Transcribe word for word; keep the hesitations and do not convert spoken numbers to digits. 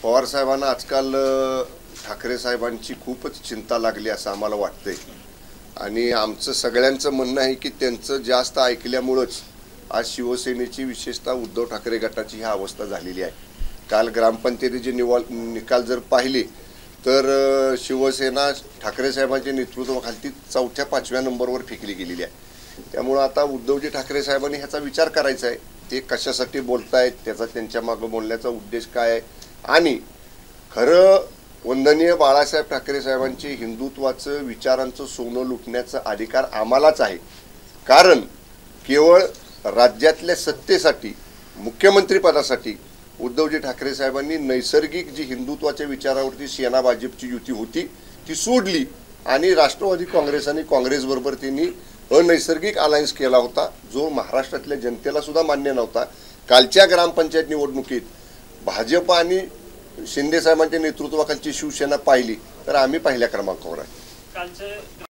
पवार साहेबांना आजकाल ठाकरे साहेबांची खूपच चिंता लागली असं आम्हाला वाटतंय आणि आमचं सगळ्यांचं म्हणणं आहे की त्यांचं जास्त ऐकल्यामुळंच आज शिवसेनेची विशेषतः उद्धव ठाकरे गटाची ही अवस्था झालेली आहे। काल ग्रामपंचायतीचे निवड निकाल जर पाहिले तर शिवसेना ठाकरे साहेबांच्या नेतृत्वाखाली चौथ्या पाचव्या नंबरवर फेकली गेलेली आहे। त्यामुळे आता उद्धवजी ठाकरे साहेबांनी ह्याचा विचार करायचा आहे, ते कशासाठी बोलतायत, त्याचा त्यांच्या मागे बोलण्याचा उद्देश काय आहे आणि खरं वंदनीय बाळासाहेब ठाकरे साहेबांचे हिंदुत्वाचं विचारांचं सोनं लुटण्याचा अधिकार आम्हालाच आहे। कारण केवळ राज्यातल्या सत्तेसाठी मुख्यमंत्री पदासाठी उद्धवजी ठाकरे साहेबांनी नैसर्गिक जी हिंदुत्वाच्या विचारावरती सेना भाजपची युती होती ती सोडली आणि राष्ट्रवादी काँग्रेस आणि काँग्रेसबरोबर त्यांनी अनैसर्गिक अलायन्स केला होता, जो महाराष्ट्रातल्या जनतेला सुद्धा मान्य नव्हता। कालच्या ग्रामपंचायत निवडणुकीत भाजप आणि शिंदे साहेबांच्या नेतृत्वाखालची शिवसेना पाहिली तर आम्ही पहिल्या क्रमांकावर आहे।